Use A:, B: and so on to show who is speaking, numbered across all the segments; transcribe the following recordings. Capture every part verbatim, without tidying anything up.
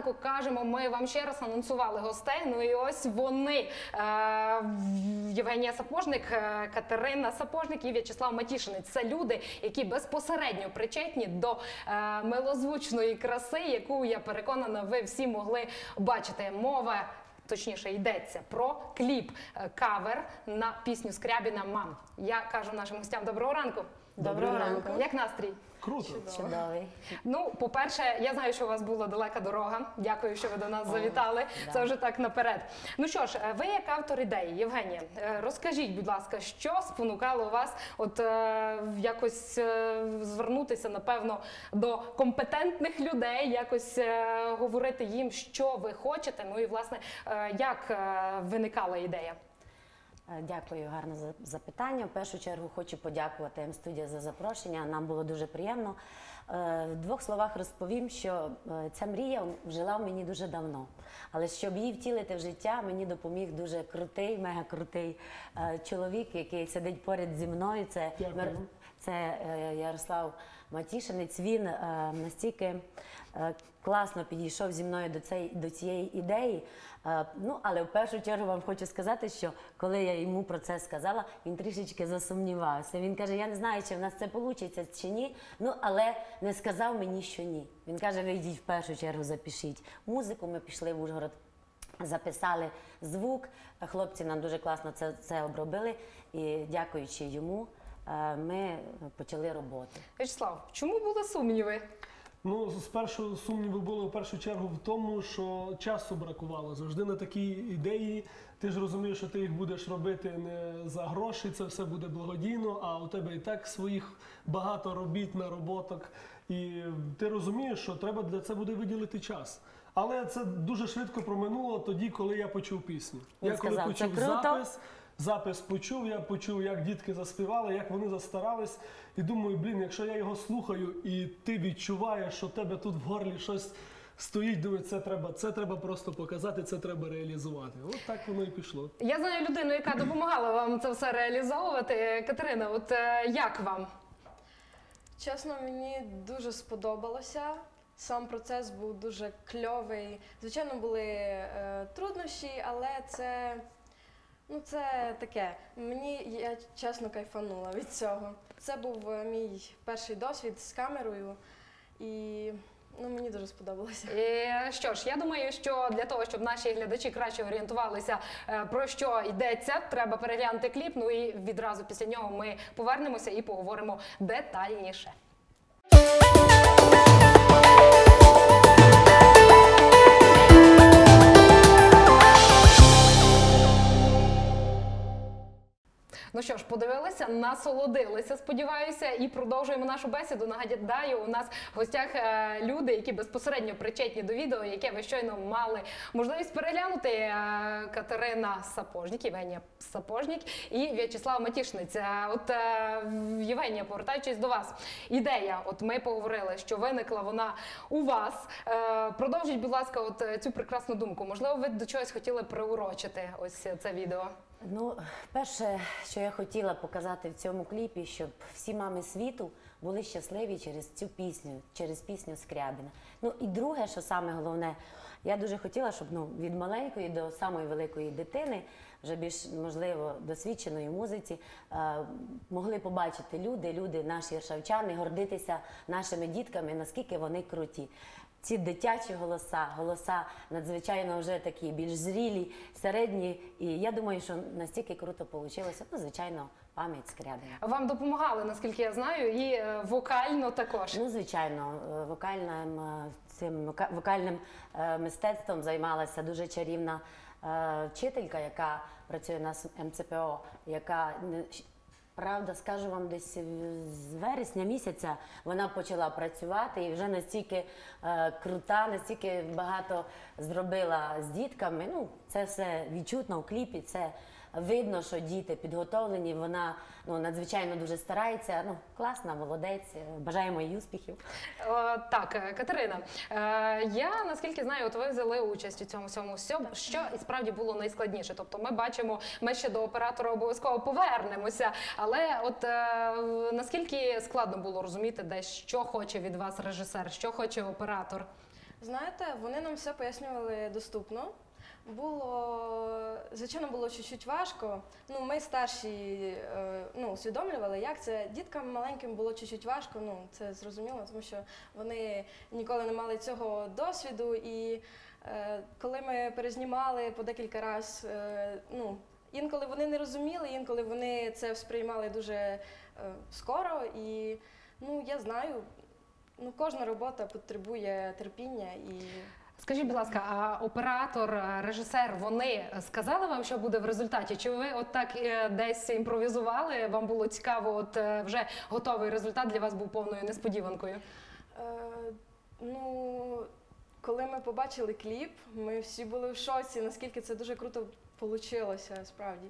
A: ранку» кажемо, ми вам ще раз анонсували гостей, ну і ось вони. Євгенія Сапожник, Катерина Сапожник і В'ячеслав Матішинець. Це люди, які безпосередньо причетні до милозвучної краси, яку, я переконана, ви всі могли бачити. Мова, точніше, йдеться про кліп, кавер на пісню Скрябіна «Мам». Я кажу нашим гостям доброго ранку.
B: Доброго ранку.
A: Як настрій?
B: Круто.
C: Чудовий.
A: Ну, по-перше, я знаю, що у вас була далека дорога. Дякую, що ви до нас завітали. Це вже так наперед. Ну що ж, ви як автор ідеї, Євгенія, розкажіть, будь ласка, що спонукало вас от е, якось е, звернутися, напевно, до компетентних людей, якось е, говорити їм, що ви хочете, ну і, власне, е, як е, виникала ідея?
C: Дякую, гарне запитання. В першу чергу хочу подякувати М-студія за запрошення. Нам було дуже приємно. В двох словах розповім, що ця мрія жила в мені дуже давно. Але щоб її втілити в життя, мені допоміг дуже крутий, мега-крутий чоловік, який сидить поряд зі мною. Це, це Ярослав Матішинець. Він настільки класно підійшов зі мною до, цей, до цієї ідеї. Ну, але в першу чергу вам хочу сказати, що коли я йому про це сказала, він трішечки засумнівався. Він каже, я не знаю, чи в нас це вийде, чи ні, ну, але не сказав мені, що ні. Він каже, ви йдіть в першу чергу, запишіть музику. Ми пішли в Ужгород, записали звук. Хлопці нам дуже класно це, це обробили. І дякуючи йому, ми почали роботу.
A: В'ячеслав, чому були сумніви?
B: Ну, спершу сумніви були в першу чергу в тому, що часу бракувало. Завжди на такі ідеї, ти ж розумієш, що ти їх будеш робити не за гроші, це все буде благодійно, а у тебе і так своїх багато робіт, нароботок. І ти розумієш, що треба для це буде виділити час. Але це дуже швидко проминуло тоді, коли я почув пісню.
C: Він
B: я коли
C: сказав,
B: почув
C: це круто.
B: запис, запис почув, я почув, як дітки заспівали, як вони застарались. І думаю, блін, якщо я його слухаю, і ти відчуваєш, що в тебе тут в горлі щось стоїть, думаю, це треба, це треба просто показати, це треба реалізувати. От так воно і пішло.
A: Я знаю людину, яка допомагала вам це все реалізовувати. Катерина, от е, як вам?
D: Чесно, мені дуже сподобалося. Сам процес був дуже кльовий. Звичайно, були е, труднощі, але це, ну, це таке. Мені, я чесно кайфанула від цього. Це був е, мій перший досвід з камерою, і ну, мені дуже сподобалося.
A: І, що ж, я думаю, що для того, щоб наші глядачі краще орієнтувалися, е, про що йдеться, треба переглянути кліп, ну і відразу після нього ми повернемося і поговоримо детальніше. Ну що ж, подивилися, насолодилися, сподіваюся, і продовжуємо нашу бесіду. Нагадаю, у нас в гостях люди, які безпосередньо причетні до відео, яке ви щойно мали можливість переглянути. Катерина Сапожник, Євгенія Сапожник і В'ячеслав Матішинець. От, Євгенія, повертаючись до вас, ідея, от ми поговорили, що виникла вона у вас. Продовжіть, будь ласка, от цю прекрасну думку. Можливо, ви до чогось хотіли приурочити ось це відео?
C: Ну, перше, що я хотіла показати в цьому кліпі, щоб всі мами світу були щасливі через цю пісню, через пісню Скрябіна. Ну, і друге, що саме головне, я дуже хотіла, щоб ну, від маленької до самої великої дитини, вже більш, можливо, досвідченої в музиці, е, могли побачити люди, люди, наші іршавчани, гордитися нашими дітками, наскільки вони круті. Ці дитячі голоса, голоса надзвичайно вже такі більш зрілі, середні. І я думаю, що настільки круто вийшло. Ну, звичайно, пам'ять Скрябіна.
A: Вам допомагали, наскільки я знаю, і е, вокально також.
C: Ну, звичайно, вокальним, цим, вокальним е, мистецтвом займалася дуже чарівна е, вчителька, яка працює на Ем Це Пе О, яка... Правда, скажу вам, десь з вересня місяця вона почала працювати і вже настільки е, крута, настільки багато зробила з дітками. Ну, це все відчутно в кліпі, це видно, що діти підготовлені, вона ну, надзвичайно дуже старається. Ну, класна, молодець, бажаємо їй успіхів.
A: О, так, Катерина, е, я наскільки знаю, от ви взяли участь у цьому всьому, що і справді було найскладніше. Тобто ми бачимо, ми ще до оператора обов'язково повернемося, але от е, наскільки складно було розуміти десь, що хоче від вас режисер, що хоче оператор?
D: Знаєте, вони нам все пояснювали доступно. Було, звичайно, було чуть-чуть важко. Ну, ми старші е, ну, усвідомлювали, як це. Діткам маленьким було чуть-чуть важко, ну, це зрозуміло, тому що вони ніколи не мали цього досвіду. І е, коли ми перезнімали по декілька разів, е, ну, інколи вони не розуміли, інколи вони це сприймали дуже е, скоро. І, ну, я знаю, ну, кожна робота потребує терпіння і...
A: Скажіть, будь ласка, а оператор, режисер, вони сказали вам, що буде в результаті? Чи ви от так е, десь імпровізували? Вам було цікаво, от е, вже готовий результат для вас був повною несподіванкою?
D: Е, ну, коли ми побачили кліп, ми всі були в шоці, наскільки це дуже круто вийшло, справді.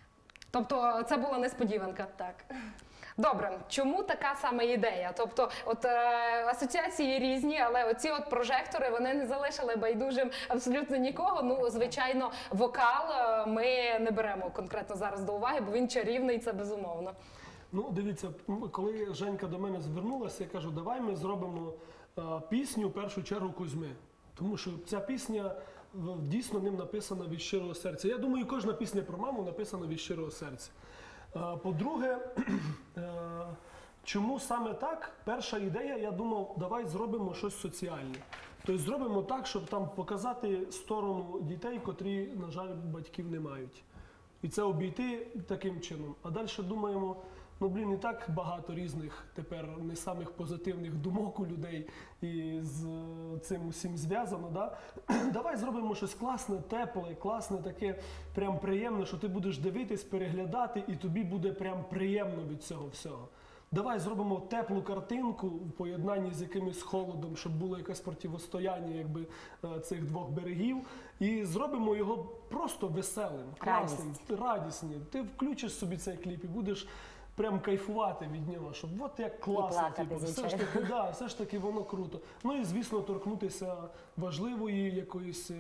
A: Тобто це була несподіванка?
D: Так.
A: Добре, чому така саме ідея? Тобто, от е, асоціації різні, але оці от прожектори, вони не залишили байдужим абсолютно нікого. Ну, звичайно, вокал е, ми не беремо конкретно зараз до уваги, бо він чарівний, це безумовно.
B: Ну, дивіться, м, коли Женька до мене звернулася, я кажу, давай ми зробимо е, пісню в першу чергу Кузьми. Тому що ця пісня в- дійсно ним написана від щирого серця. Я думаю, кожна пісня про маму написана від щирого серця. Е, По-друге, е, чому саме так? Перша ідея, я думав, давай зробимо щось соціальне. Тобто зробимо так, щоб там показати сторону дітей, котрі, на жаль, батьків не мають. І це обійти таким чином. А далі думаємо, ну блін, і так багато різних тепер не самих позитивних думок у людей і з е, цим усім зв'язано. Да? Давай зробимо щось класне, тепле, класне, таке прям приємне, що ти будеш дивитись, переглядати, і тобі буде прям приємно від цього всього. Давай зробимо теплу картинку в поєднанні з якимось холодом, щоб було якесь противостояння якби, е, цих двох берегів. І зробимо його просто веселим, класним, радісним. Ти включиш собі цей кліп і будеш прям кайфувати від нього, щоб от як класно,
C: плакати,
B: типу, все ж
C: звичайно.
B: таки, да, все ж таки воно круто. Ну і звісно, торкнутися важливої якоїсь е,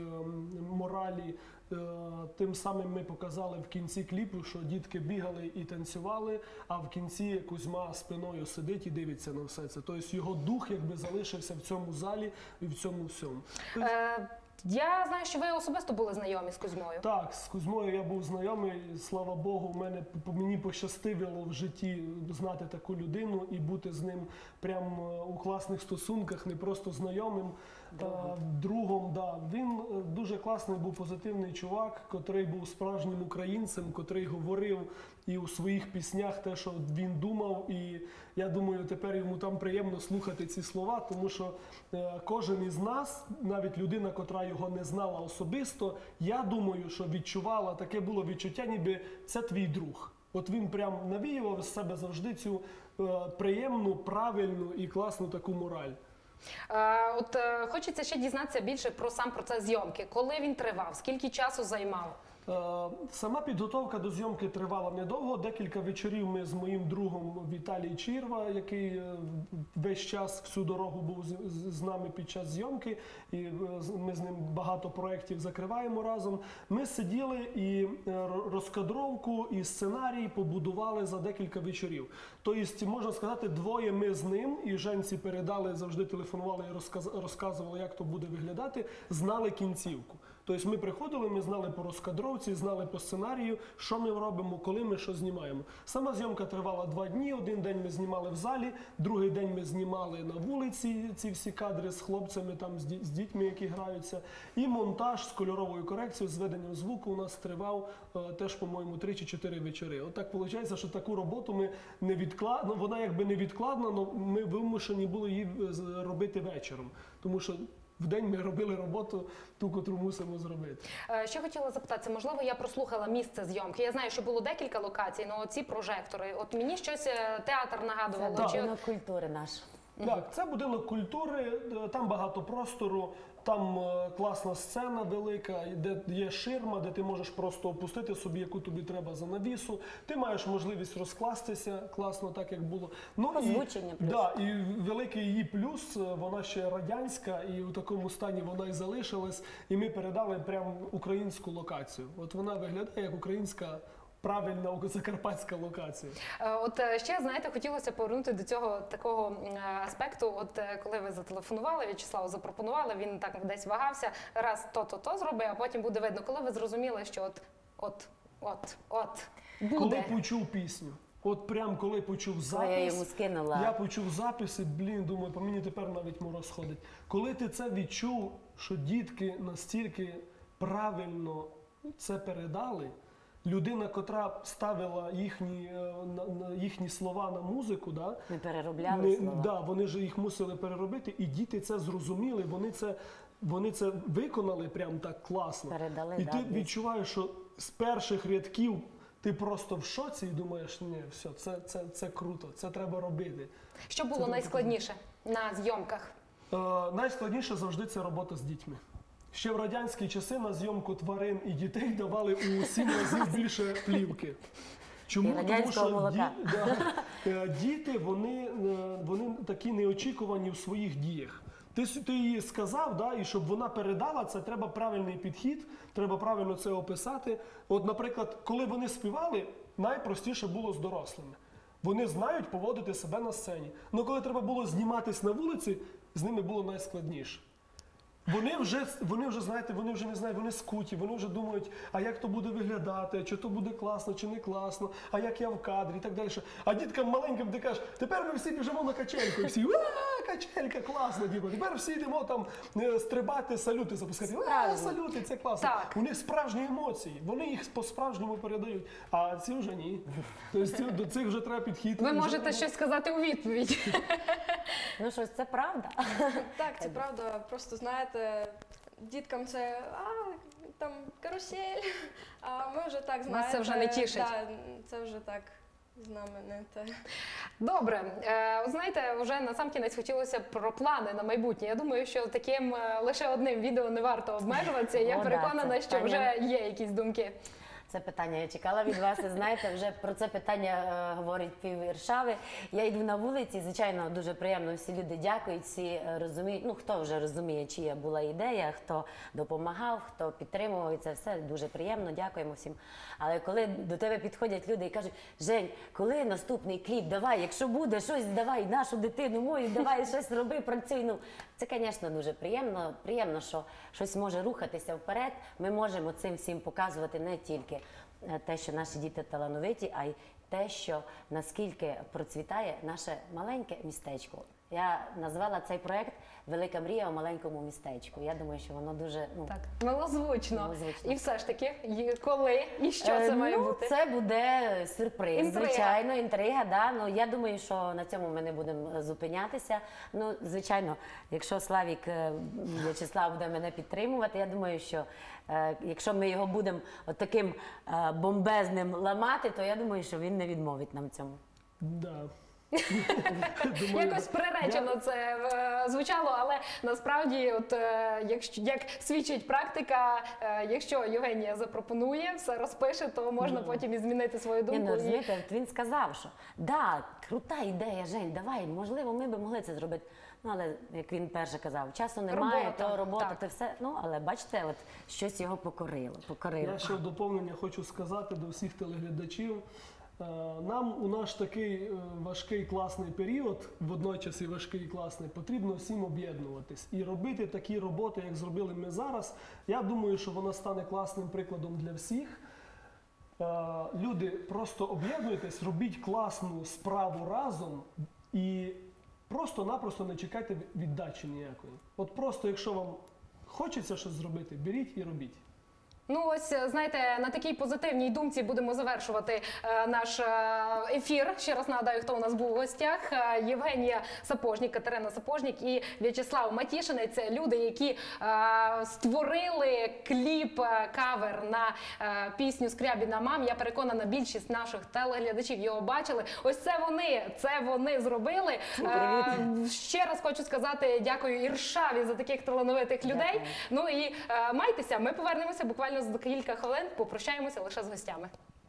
B: моралі. Е, Тим самим ми показали в кінці кліпу, що дітки бігали і танцювали, а в кінці Кузьма спиною сидить і дивиться на все це. Тобто його дух якби залишився в цьому залі і в цьому всьому. Тобто,
A: Е, я знаю, що ви особисто були знайомі з Кузьмою.
B: так, з Кузьмою я був знайомий, слава Богу, мене, по- мені пощастило в житті знати таку людину і бути з ним прям е, у класних стосунках, не просто знайомим, другом. другом да. Він е, дуже класний був позитивний чувак, котрий був справжнім українцем, котрий говорив і у своїх піснях те, що він думав, і я думаю, тепер йому там приємно слухати ці слова, тому що е, кожен із нас, навіть людина, котра його не знала особисто, я думаю, що відчувала, таке було відчуття, ніби це твій друг. От він прям навіював з себе завжди цю е, приємну, правильну і класну таку мораль.
A: Е, от е, хочеться ще дізнатися більше про сам процес зйомки. Коли він тривав, скільки часу займав?
B: Е, Сама підготовка до зйомки тривала недовго. Декілька вечорів ми з моїм другом Віталій Чірва, який е, весь час всю дорогу був з, з- з нами під час зйомки, і е, з- ми з ним багато проєктів закриваємо разом. Ми сиділи і е, ро- розкадровку і сценарій побудували за декілька вечорів. Тобто, можна сказати, двоє ми з ним, і Женці передали, завжди телефонували і розказ- розказували, як то буде виглядати, знали кінцівку. Тобто ми приходили, ми знали по розкадровці, знали по сценарію, що ми робимо, коли ми що знімаємо. Сама зйомка тривала два дні. Один день ми знімали в залі, другий день ми знімали на вулиці ці всі кадри з хлопцями, там, з, ді- з дітьми, які граються. І монтаж з кольоровою корекцією, з веденням звуку у нас тривав е, теж, по-моєму, три чи чотири вечори. От так виходить, що таку роботу ми невідкладно, ну, вона якби невідкладна, але ми вимушені були її е, з- робити вечором. Тому що в день ми робили роботу, ту, котру мусимо зробити.
A: Е, Ще хотіла запитатися, можливо, я прослухала місце зйомки. Я знаю, що було декілька локацій, але ці прожектори. От мені щось е, театр
C: Це
A: нагадувало.
B: Так.
A: Чи...
C: будинок культури наш.
B: Так, це будинок культури, е, там багато простору, там е, класна сцена велика, де є ширма, де ти можеш просто опустити собі, яку тобі треба за навісу. Ти маєш можливість розкластися класно, так як було. Ну,
C: Озвучення
B: і,
C: плюс.
B: да, і великий її плюс, е, вона ще радянська, і у такому стані вона і залишилась. І ми передали прям українську локацію. От вона виглядає як українська правильна закарпатська локація.
A: Е, От е, ще, знаєте, хотілося повернути до цього такого е, аспекту. От е, коли ви зателефонували, В'ячеславу запропонували, він так десь вагався, раз то-то-то зроби, а потім буде видно. Коли ви зрозуміли, що от, от, от, от, буде.
B: Коли почув пісню, от прям коли почув
C: Коли я йому
B: запис,
C: скинула.
B: я почув запис і, блін, думаю, по мені тепер навіть мороз ходить. Коли ти це відчув, що дітки настільки правильно це передали, людина, котра ставила їхні, е, на, на їхні слова на музику, да,
C: Ми переробляли
B: не-
C: слова.
B: да, вони ж їх мусили переробити, і діти це зрозуміли, вони це, вони це виконали прям так класно.
C: Передали,
B: і
C: да,
B: ти
C: дійсно.
B: відчуваєш, що з перших рядків ти просто в шоці і думаєш, ні, все, це, це, це круто, це треба робити.
A: Що було найскладніше на зйомках?
B: Е, найскладніше завжди це робота з дітьми. Ще в радянські часи на зйомку тварин і дітей давали у сім разів більше плівки. Чому?
C: І радянського молока.
B: ді- да, е, діти, вони, е, вони такі неочікувані в своїх діях. Ти, с- ти їй сказав, да, і щоб вона передала це, треба правильний підхід, треба правильно це описати. От, наприклад, коли вони співали, найпростіше було з дорослими. Вони знають поводити себе на сцені. Але коли треба було зніматись на вулиці, з ними було найскладніше. Вони вже, вони вже, знаєте, вони вже не знають, вони скуті, вони вже думають, а як то буде виглядати, чи то буде класно, чи не класно, а як я в кадрі і так далі. А діткам маленьким ти кажеш, тепер ми всі біжимо на качельку, і всі, а, качелька, класно, діба. Тепер всі йдемо там е, стрибати, салюти запускати. А,
C: Справді.
B: салюти, це класно.
A: Так.
B: У них справжні емоції, вони їх по-справжньому передають, а ці вже ні. Тобто ці- до цих вже треба підхід.
A: Ви
B: Вже
A: можете
B: треба-
A: щось сказати у відповідь.
C: Ну що ж, це правда.
D: Так, це правда. Просто знаєте, діткам це а, там карусель, а ми вже так знаєте.
A: Вас це вже не тішить.
D: Да, це вже так з нами не те.
A: Добре, Е, от знаєте, вже на сам кінець хотілося про плани на майбутнє. Я думаю, що таким е, лише одним відео не варто обмежуватися. Я
C: О, да,
A: переконана,
C: це
A: що
C: питання.
A: вже є якісь думки.
C: Це питання я чекала від вас. І знаєте, вже про це питання е, говорить пів Варшави. Я йду на вулиці, звичайно, дуже приємно. Всі люди дякують, всі е, розуміють. Ну хто вже розуміє, чия була ідея, хто допомагав, хто підтримував. І це все дуже приємно. Дякуємо всім. Але коли до тебе підходять люди і кажуть: Жень, коли наступний кліп? Давай, якщо буде щось, давай нашу дитину мою, давай щось роби, працюй. Ну це, звісно, дуже приємно. Приємно, що щось може рухатися вперед. Ми можемо цим всім показувати не тільки е, те, що наші діти талановиті, а й те, що наскільки процвітає наше маленьке містечко. Я назвала цей проект «Велика мрія у маленькому містечку». Я думаю, що воно дуже ну,
A: Так, милозвучно.
C: Милозвучно.
A: І все ж таки, і коли і що це
C: Е,
A: має
C: ну,
A: бути?
C: Це буде сюрприз,
A: Інтрига.
C: звичайно, інтрига. Да? Ну, я думаю, що на цьому ми не будемо зупинятися. Ну, звичайно, якщо Славік е, В'ячеслав буде мене підтримувати, я думаю, що е, якщо ми його будемо от таким е, бомбезним ламати, то я думаю, що він не відмовить нам цьому.
B: Да. Думаю,
A: Якось
B: да.
A: приречено
B: Я-
A: це е, звучало, але насправді, от е, якщо як свідчить практика, е, якщо Євгенія запропонує, все розпише, то можна
B: Ну.
A: потім і змінити свою
C: Ні,
A: думку.
C: ну,
A: і-
C: розумієте, от він сказав, що да, крута ідея, Жень, давай, можливо, ми б могли це зробити. Ну, але як він перше казав, часу немає,
A: Робота,
C: то робота,
A: так.
C: то все. Ну, але бачите, от щось його покорило. покорило.
B: Я ще в доповнення хочу сказати до всіх телеглядачів. Е, Нам у наш такий е, важкий класний період, водночас і важкий і класний, потрібно всім об'єднуватись і робити такі роботи, як зробили ми зараз. Я думаю, що вона стане класним прикладом для всіх. Е, Люди, просто об'єднуйтесь, робіть класну справу разом і просто-напросто не чекайте віддачі ніякої. От просто, якщо вам хочеться щось зробити, беріть і робіть.
A: Ну ось знаєте, на такій позитивній думці будемо завершувати е, наш е, ефір. Ще раз нагадаю, хто у нас був у гостях. Е, Євгенія Сапожнік, Катерина Сапожнік і В'ячеслав Матішинець. Це люди, які е, створили кліп е, кавер на е, пісню «Скрябіна мам». Я переконана, більшість наших телеглядачів його бачили. Ось це вони, це вони зробили. Е, ще раз хочу сказати дякую Іршаві за таких талановитих людей.
C: Дякую.
A: Ну і е, майтеся, ми повернемося буквально за кілька хвилин, попрощаємося лише з гостями.